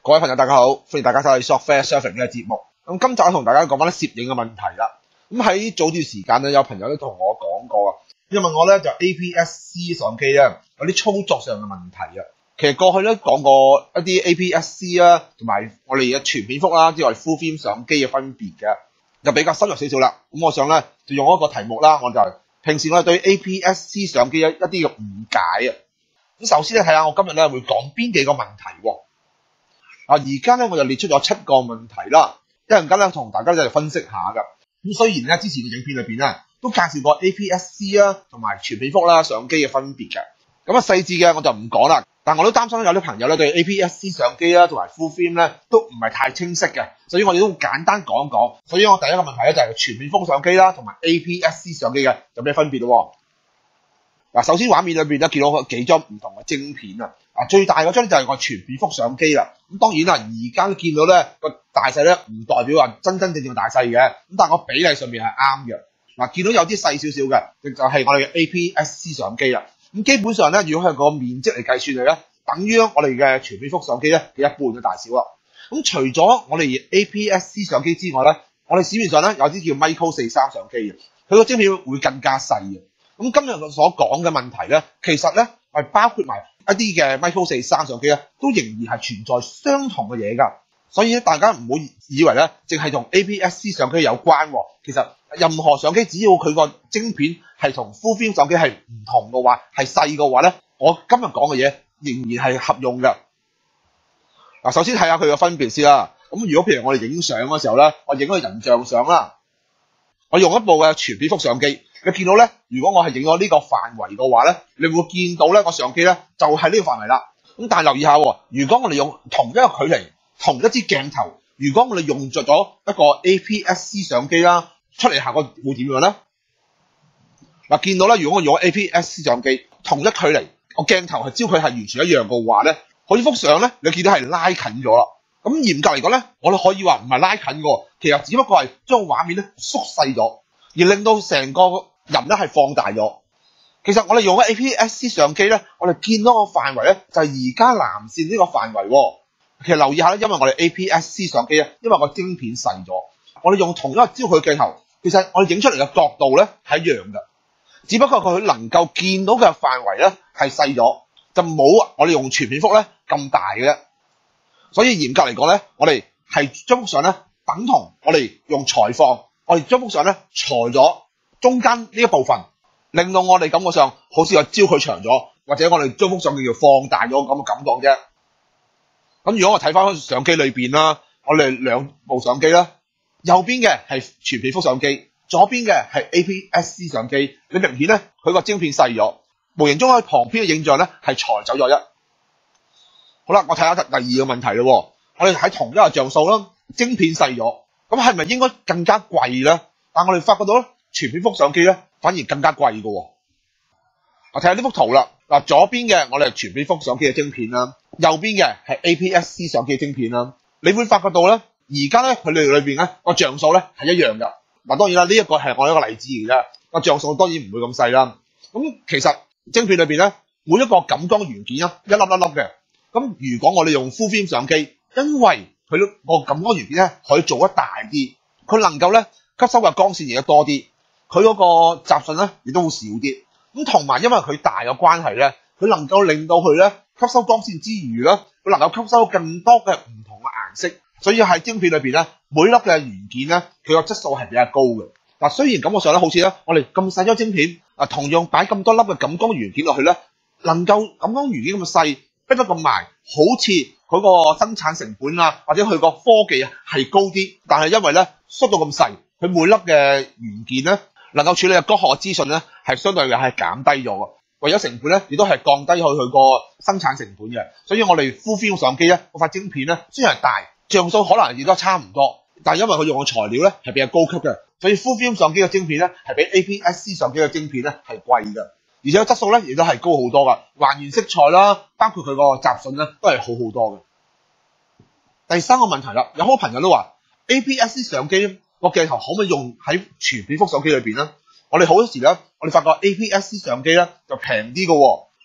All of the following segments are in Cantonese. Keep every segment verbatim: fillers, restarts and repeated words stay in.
各位朋友大家好，歡迎大家收睇 Software Surfing 呢個節目。咁今集我同大家講翻啲攝影嘅問題啦。咁喺早段時間咧，有朋友都同我講過啊，因為我咧就 A P S C 相機咧有啲操作上嘅問題啊。其實過去咧講過一啲 A P S C 啦，同埋我哋嘅全片幅啦之外 Full Frame 相機嘅分別嘅，就比較深入少少啦。咁我想咧就用一個題目啦，我就平時我哋對 A P S C 相機一一啲嘅誤解啊。咁首先咧睇下我今日咧會講邊幾個問題喎。啊，而家咧我就列出咗七個問題啦，一陣間咧同大家就分析下㗎。咁雖然咧之前嘅影片裏邊咧都介紹過 A P S C 啦同埋全片幅啦相機嘅分別嘅，咁啊細緻嘅我就唔講啦。但我都擔心有啲朋友咧對 A P S C 相機啦同埋 Full Frame 咧都唔係太清晰嘅，所以我哋都簡單講一講。所以我第一個問題咧就係全片幅相機啦同埋 A P S C 相機嘅有咩分別咯？嗱，首先畫面裏邊咧見到幾張唔同嘅晶片啊，啊最大嗰張就係個全片幅相機啦。咁當然啦，而家都見到咧個大細咧唔代表話真真正正嘅大細嘅，咁但係個比例上面係啱嘅。嗱，見到有啲細少少嘅，就係我哋嘅 A P S C 相機啦。咁基本上咧，如果係個面積嚟計算嚟咧，等於我哋嘅全片幅相機咧嘅一半嘅大小啦。咁除咗我哋 A P S C 相機之外咧，我哋市面上咧有啲叫 Micro 四三相機嘅，佢個晶片會更加細嘅。咁今日我所講嘅問題咧，其實咧係包括埋一啲嘅 Micro 四三相機咧，都仍然係存在相同嘅嘢㗎。所以咧，大家唔好以為咧，淨係同 A P S C 相機有關喎。其實任何相機只要佢個晶片係同 Full Frame 相機係唔同嘅話，係細嘅話咧，我今日講嘅嘢仍然係合用嘅。嗱，首先睇下佢嘅分別先啦。咁如果譬如我哋影相嘅時候咧，我影個人像相啦，我用一部嘅全片幅相機。你見到咧，如果我係影咗呢個範圍嘅話咧，你會見到咧個相機咧就係呢個範圍啦。咁但係留意下喎，如果我哋用同一個距離、同一支鏡頭，如果我哋用着咗一個 A P S C 相機啦，出嚟效果會點樣咧？嗱，見到咧，如果我用 A P S C 相機，同一距離，個鏡頭係焦距係完全一樣嘅話咧，嗰幅相咧，你見到係拉近咗啦。咁嚴格嚟講咧，我哋可以話唔係拉近嘅，其實只不過係將畫面咧縮細咗，而令到成個人咧係放大咗。其實我哋用嘅 A P S C 相機咧，我哋見到個範圍咧就係而家藍線呢個範圍喎。其實留意下咧，因為我哋 A P S C 相機咧，因為個晶片細咗，我哋用同一個焦距鏡頭，其實我哋影出嚟嘅角度咧係一樣嘅，只不過佢能夠見到嘅範圍咧係細咗，就冇我哋用全片幅咧咁大嘅啫。所以嚴格嚟講咧，我哋係將幅相咧等同我哋用裁放，我哋將幅相咧裁咗中間呢一部分，令到我哋感覺上好似個焦距長咗，或者我哋將幅相叫做放大咗咁嘅感覺啫。咁如果我睇翻相機裏邊啦，我哋兩部相機啦，右邊嘅係全片幅相機，左邊嘅係 A P S C 相機，你明顯咧佢個晶片細咗，無形中喺旁邊嘅影像咧係裁走咗一。好啦，我睇下第二個問題咯。我哋喺同一個像素啦，晶片細咗，咁係咪應該更加貴咧？但我哋發覺到咧，全片幅相機咧反而更加貴嘅。我睇下呢幅圖啦，嗱，左邊嘅我哋係全片幅相機嘅晶片啦，右邊嘅係 A P S C 相機嘅晶片啦。你會發覺到咧，而家咧佢哋裏邊咧個像素咧係一樣㗎。嗱，當然啦，呢一個係我一個例子嚟嘅，個像素當然唔會咁細啦。咁其實晶片裏邊咧每一個感光元件啊，一粒一粒嘅。咁如果我哋用 Full Frame 相機，因為佢個感光元件咧可以做得大啲，佢能夠咧吸收嘅光線亦都多啲，佢嗰個雜訊咧亦都會少啲。咁同埋因為佢大嘅關係咧，佢能夠令到佢咧吸收光線之餘咧，佢能夠吸收更多嘅唔同嘅顏色，所以喺晶片裏邊咧，每粒嘅元件咧，佢個質素係比較高嘅。嗱，雖然感覺上咧好似咧，我哋咁細張晶片啊，同樣擺咁多粒嘅感光元件落去咧，能夠感光元件咁細，逼得咁埋，好似佢個生產成本啊，或者佢個科技啊係高啲，但係因為咧縮到咁細，佢每粒嘅元件咧能夠處理嘅光學資訊咧係相對係減低咗嘅，為咗成本咧亦都係降低去佢個生產成本嘅。所以我哋 Full Frame 相機咧嗰塊晶片咧雖然係大，像素可能亦都差唔多，但係因為佢用嘅材料咧係比較高級嘅，所以 Full Frame 相機嘅晶片咧係比 A P S C 相機嘅晶片咧係貴嘅。而且質素咧亦都係高好多噶，還原色彩啦，包括佢個雜訊咧都係好好多嘅。第三個問題啦，有好多朋友都話 A P S C 相機個鏡頭可唔可以用喺全片幅相機裏邊咧？我哋好多時咧，我哋發覺 A P S C 相機咧就平啲嘅喎。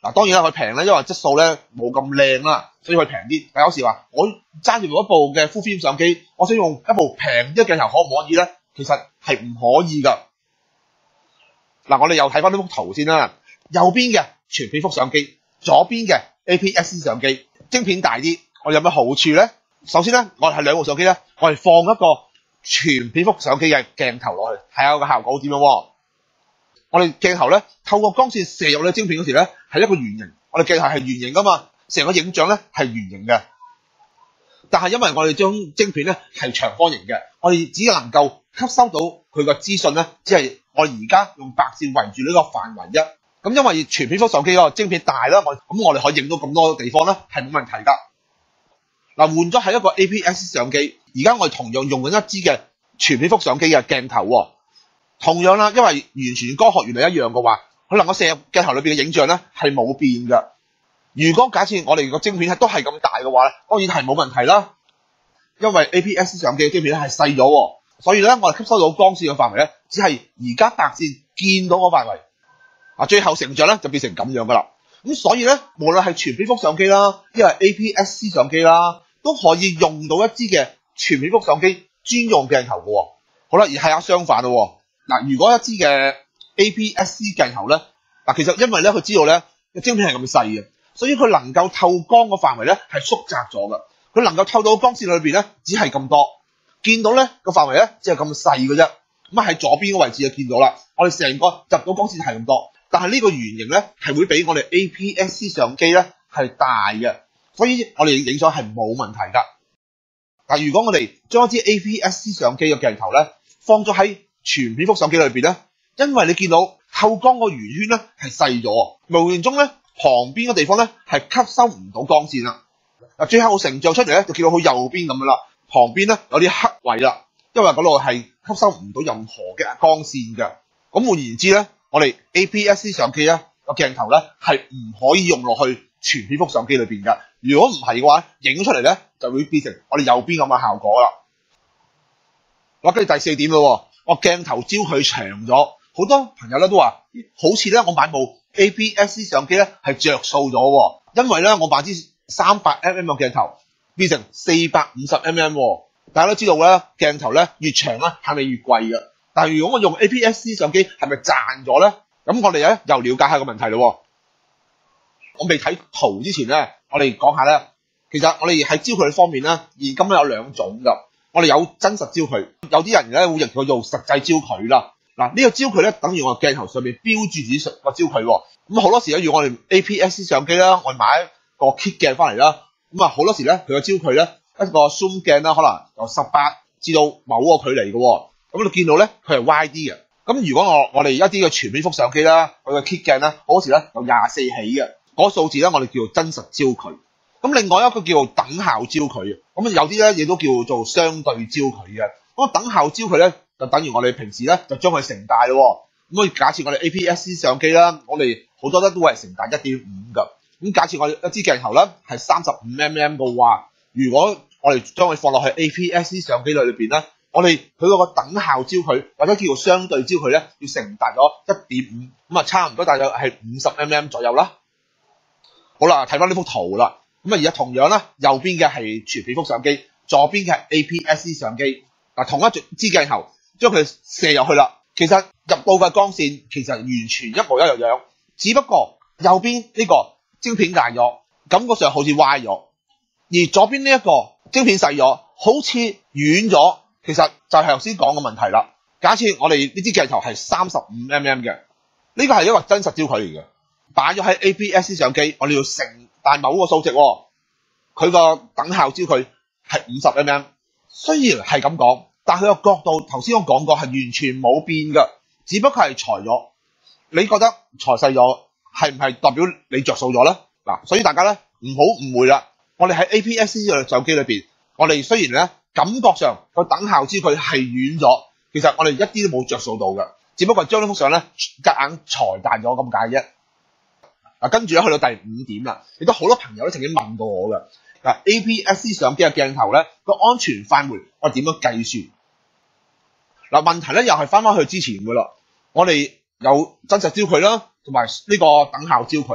嗱，當然啦，佢平咧，因為質素咧冇咁靚啦，所以佢平啲。但有時話我揸住一部嘅 full frame 相機，我想用一部平啲嘅鏡頭，可唔可以咧？其實係唔可以噶。嗱，我哋又睇翻呢幅圖先啦。右邊嘅全片幅相機，左邊嘅 A P S C 相機，晶片大啲，我哋有咩好處咧？首先咧，我哋係兩部相機咧，我哋放一個全片幅相機嘅鏡頭落去，睇下個效果點樣喎。我哋鏡頭咧透過光線射入呢晶片嗰時咧係一個圓形，我哋鏡頭係圓形噶嘛，成個影像咧係圓形嘅。但係因為我哋將晶片咧係長方形嘅，我哋只能夠吸收到佢個資訊咧，只係我哋而家用白線圍住呢個範圍啫。咁因為全片幅相機個晶片大啦，我咁我哋可以影到咁多地方咧係冇問題噶。嗱，換咗係一個 A P S C 相機，而家我哋同樣用緊一支嘅全片幅相機嘅鏡頭喎。同樣啦，因為完全光學原理一樣嘅話，佢能夠射入鏡頭裏邊嘅影像咧係冇變㗎。如果假設我哋個晶片係都係咁大嘅話咧，當然係冇問題啦。因為 A P S C 相機嘅晶片咧係細咗，所以咧我哋吸收到光線嘅範圍咧，只係而家白線見到個範圍。啊，最後成像咧就變成咁樣噶啦。咁所以咧，無論係全片幅相機啦，因為 A P S C 相機啦，都可以用到一支嘅全片幅相機專用鏡頭嘅。好啦，而係啊相反咯。嗱，如果一支嘅 A P S C 鏡頭咧，嗱，其實因為咧佢知道咧個晶片係咁細嘅，所以佢能夠透光個範圍咧係縮窄咗嘅。佢能夠透到光線裏邊咧只係咁多，見到咧個範圍咧只係咁細嘅啫。咁啊喺左邊個位置就見到啦，我哋成個入到光線係咁多，但係呢個圓形咧係會比我哋 A P S C 相機咧係大嘅，所以我哋影相係冇問題㗎。但係如果我哋將一支 A P S C 相機嘅鏡頭咧放咗喺全片幅相機裏邊咧，因為你見到透光個圓圈咧係細咗，無形中咧旁邊嘅地方咧係吸收唔到光線啦。嗱，最後成像出嚟咧就見到佢右邊咁樣啦，旁邊咧有啲黑位啦，因為嗰度係吸收唔到任何嘅光線嘅。咁換言之咧，我哋 A P S C 相機咧個鏡頭咧係唔可以用落去全片幅相機裏邊嘅。如果唔係嘅話，影出嚟咧就會變成我哋右邊咁嘅效果啦。嗱，跟住第四點咯。我鏡頭焦距長咗，好多朋友咧都話，好似咧我買部 A P S C 相機咧係着數咗，因為咧我買支三百 mm 嘅鏡頭變成四百五十 mm， 大家都知道咧鏡頭咧越長咧係咪越貴嘅？但係如果我用 A P S C 相機係咪賺咗咧？咁我哋咧又了解下個問題咯。我未睇圖之前咧，我哋講下咧，其實我哋喺焦距方面咧，現今咧有兩種噶。我哋有真實焦距，有啲人咧會認佢做實際焦距啦。嗱，呢個焦距咧等於我鏡頭上面標注自己個焦距喎。咁好多時咧，如果我哋 A P S C 相機啦，我哋買一個 kit 鏡翻嚟啦，咁啊好多時咧佢個焦距咧一個 zoom 鏡啦，可能由十八至到某個距離嘅喎。咁你見到咧佢係 Y D 嘅。咁如果我我哋一啲嘅全片幅相機啦，佢個 kit 鏡咧好多時咧由廿四起嘅，嗰個數字咧我哋叫做真實焦距。咁另外一個叫做等效焦距，咁有啲咧亦都叫做相對焦距嘅。咁等效焦距咧就等於我哋平時咧就將佢乘大咯。咁假設我哋 A P S C 相機啦，我哋好多咧都係乘大 一點五 㗎。咁假設我哋一支鏡頭咧係三十五 mm 嘅話，如果我哋將佢放落去 A P S C 相機裏邊咧，我哋佢嗰個等效焦距或者叫做相對焦距咧要乘大咗 一點五，咁啊差唔多大約係五十 mm 左右啦。好啦，睇翻呢幅圖啦。咁啊，而家同樣啦，右邊嘅係全片幅相機，左邊嘅係 A P S C 相機。嗱，同一支鏡頭將佢射入去啦，其實入到嘅光線其實完全一模一樣樣，只不過右邊呢個晶片大咗，感覺上好似歪咗；而左邊呢一個晶片細咗，好似遠咗。其實就係頭先講嘅問題啦。假設我哋呢支鏡頭係三十五 mm 嘅，呢個係一個真實焦距嚟嘅，擺咗喺 A P S C 相機，我哋要乘大某個數值，佢個等效焦距係五十 mm。雖然係咁講，但佢個角度頭先我講過係完全冇變㗎，只不過係裁咗。你覺得裁細咗係唔係代表你着數咗咧？嗱，所以大家咧唔好誤會啦。我哋喺 A P S C 嘅相機裏邊，我哋雖然咧感覺上個等效焦距係遠咗，其實我哋一啲都冇着數到嘅，只不過將呢幅相咧夾硬裁大咗咁解啫。嗱，跟住咧去到第五點啦，亦都好多朋友都曾經問過我嘅。嗱 ，A P S C 相機嘅鏡頭咧個安全範圍我點樣計算？嗱，問題咧又係翻翻去之前嘅啦。我哋有真實焦距啦，同埋呢個等效焦距。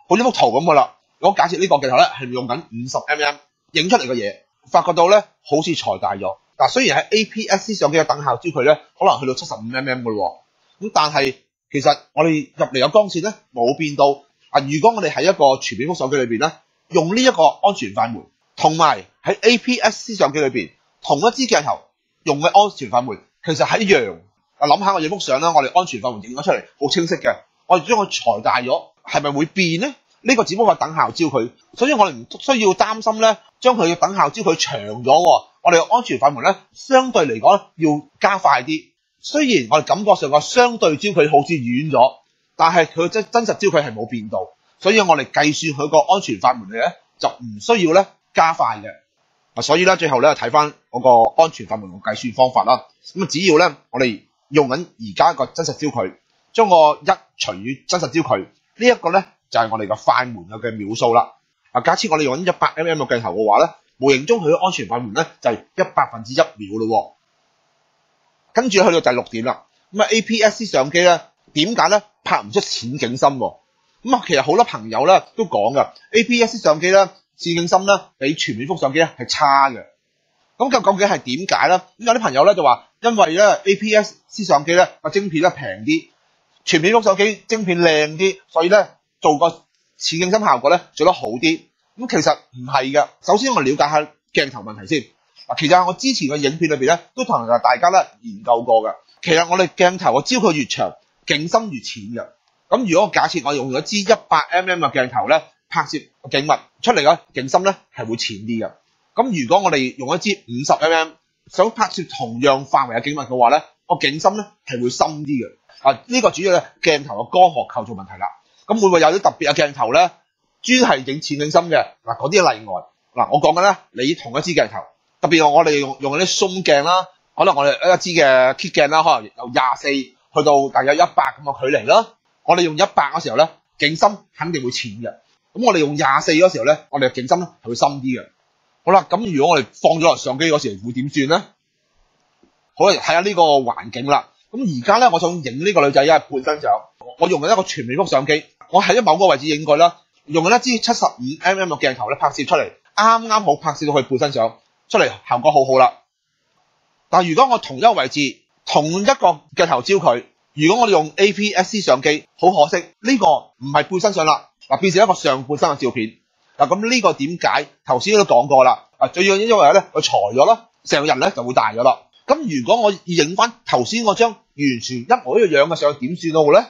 好似幅圖咁噶啦。如果假設呢個鏡頭咧係用緊五十 millimeter 影出嚟嘅嘢，發覺到咧好似裁大咗。嗱，雖然喺 A P S C 相機嘅等效焦距咧，可能去到七十五 millimeter 噶咯，咁但係其實我哋入嚟嘅光線咧冇變到。啊，如果我哋喺一個全片幅相機裏邊咧，用呢一個安全快門，同埋喺 A P S C 相機裏邊同一支鏡頭用嘅安全快門，其實係一樣。啊，諗下我影幅相啦，我哋安全快門影咗出嚟好清晰嘅，我哋將佢裁大咗，係咪會變咧？呢個只不過係等效焦距，所以我哋唔需要擔心咧，將佢嘅等效焦距長咗，我哋嘅安全快門咧相對嚟講要加快啲。雖然我哋感覺上個相對焦距好似遠咗，但係佢真真實焦距係冇變到，所以我哋計算佢個安全快門咧就唔需要咧加快嘅。啊，所以咧最後咧睇翻嗰個安全快門嘅計算方法啦。咁啊，只要咧我哋用緊而家個真實焦距，將個一除以真實焦距，呢一個咧就係我哋嘅快門嘅秒數啦。啊，假設我哋用緊一百 millimeter 嘅鏡頭嘅話咧，無形中佢嘅安全快門咧就係一百分之一秒咯。跟住去到第六點啦，咁啊 A P S C 相機咧點解咧拍唔出淺景深喎？咁啊，其實好多朋友咧都講噶 A P S C 相機咧淺景深咧比全片幅相機咧係差嘅。咁究竟係點解咧？咁有啲朋友咧就話，因為咧 A P S C 相機咧個晶片咧平啲，全片幅相機晶片靚啲，所以咧做個淺景深效果咧做得好啲。咁其實唔係嘅。首先我了解下鏡頭問題先。嗱，其實我之前嘅影片裏邊咧都同大家咧研究過嘅。其實我哋鏡頭嘅焦距越長，景深越淺嘅。咁如果假設我用咗支一百 millimeter 嘅鏡頭咧拍攝景物出嚟嘅景深咧係會淺啲嘅。咁如果我哋用一支五十 millimeter 想拍攝同樣範圍嘅景物嘅話咧，個景深咧係會深啲嘅。啊，呢個主要咧鏡頭嘅光學構造問題啦。咁會唔會有啲特別嘅鏡頭咧專係影淺景深嘅？嗱，嗰啲係例外。嗱，我講緊咧你同一支鏡頭。特別我哋用用嗰啲 zoom 鏡啦，可能我哋一支嘅 kit 鏡啦，可能由廿四去到大約一百咁嘅距離啦。我哋用一百嗰時候咧，景深肯定會淺嘅。咁我哋用廿四嗰時候咧，我哋嘅景深咧係會深啲嘅。好啦，咁如果我哋放咗落相機嗰時候會點算咧？好啦，睇下呢個環境啦。咁而家咧，我想影呢個女仔因為半身相，我用緊一個全片幅相機，我喺某個位置影過啦，用緊一支七十五 millimeter 嘅鏡頭咧拍攝出嚟，啱啱好拍攝到佢半身相。出嚟效果好好啦，但係如果我同一個位置同一個鏡頭焦距，如果我哋用 A P S C 相機，好可惜呢個唔係半身相啦，嗱變成一個上半身嘅照片。嗱咁呢個點解？頭先都講過啦，啊最要因為咧佢裁咗啦，成個人咧就會大咗啦。咁如果我影翻頭先嗰張完全一模一樣嘅相，點算好咧？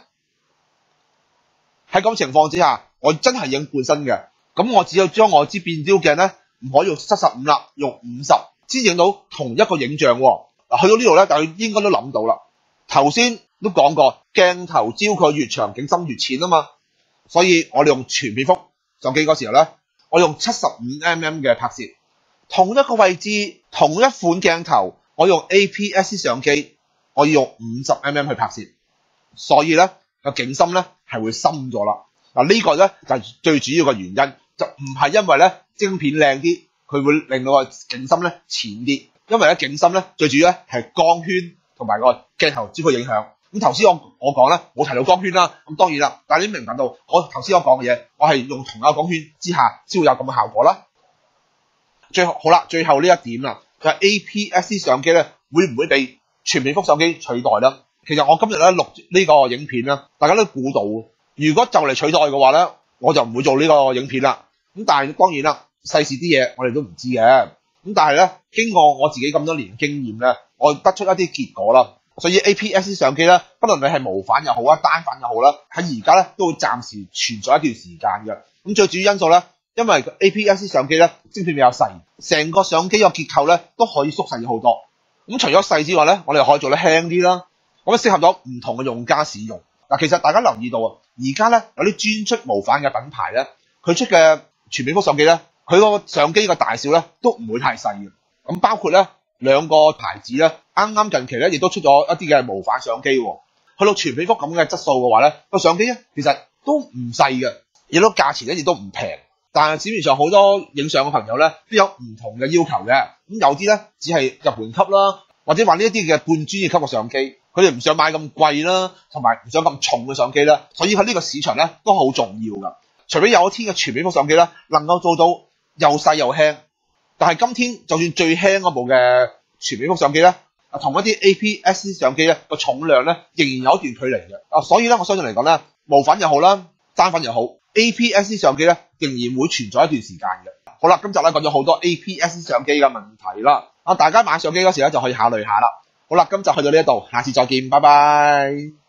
喺咁情況之下，我真係影半身嘅，咁我只有將我支變焦鏡咧。唔可以用七十五啦，用五十先影到同一個影像喎。嗱，去到呢度咧，大家應該都諗到啦。頭先都講過，鏡頭焦距越長，景深越淺啊嘛。所以我哋用全片幅相機嗰時候咧，我用七十五 millimeter 嘅拍攝，同一個位置，同一款鏡頭，我用 A P S C 相機，我要用五十 millimeter 去拍攝，所以咧個景深咧係會深咗啦。嗱，呢個咧就係最主要嘅原因。就唔係因為咧晶片靚啲，佢會令到個景深咧淺啲。因為咧景深咧最主要咧係光圈同埋個鏡頭焦距影響。咁頭先我我講咧冇提到光圈啦，咁當然啦，但係你明白到我頭先我講嘅嘢，我係用同一個光圈之下先會有咁嘅效果啦。最後好啦，最後呢一點啦，就係 A P S C 相機咧會唔會被全片幅相機取代咧？其實我今日咧錄呢個影片啦，大家都估到，如果就嚟取代嘅話咧，我就唔會做呢個影片啦。咁但係當然啦，世事啲嘢我哋都唔知嘅。咁但係咧，經過我自己咁多年經驗咧，我得出一啲結果啦。所以 A P S C 相機咧，不論你係無反又好啊，單反又好啦，喺而家咧都會暫時存在一段時間嘅。咁最主要因素咧，因為 A P S C 相機咧晶片比較細，成個相機個結構咧都可以縮細咗好多。咁除咗細之外咧，我哋可以做得輕啲啦。咁適合咗唔同嘅用家使用。嗱，其實大家留意到啊，而家咧有啲專出無反嘅品牌咧，佢出嘅全片幅相機咧，佢個相機個大小咧都唔會太細嘅。咁包括咧兩個牌子咧，啱啱近期咧亦都出咗一啲嘅無反相機喎。去到全片幅咁嘅質素嘅話咧，個相機咧其實都唔細嘅，亦都價錢咧亦都唔平。但係市面上好多影相嘅朋友咧都有唔同嘅要求嘅。咁有啲咧只係入門級啦，或者話呢一啲嘅半專業級嘅相機，佢哋唔想買咁貴啦，同埋唔想咁重嘅相機啦。所以喺呢個市場咧都好重要㗎。 除非有一天嘅全片幅相機咧能夠做到又細又輕，但係今天就算最輕嗰部嘅全片幅相機咧，啊同一啲 A P S C 相機咧個重量咧仍然有一段距離嘅。啊，所以咧我相信嚟講咧，無粉又好啦，單粉又好 ，A P S C 相機咧仍然會存在一段時間嘅。好啦，今集咧講咗好多 A P S C 相機嘅問題啦，啊大家買相機嗰時咧就可以考慮下啦。好啦，今集去到呢一度，下次再見，拜拜。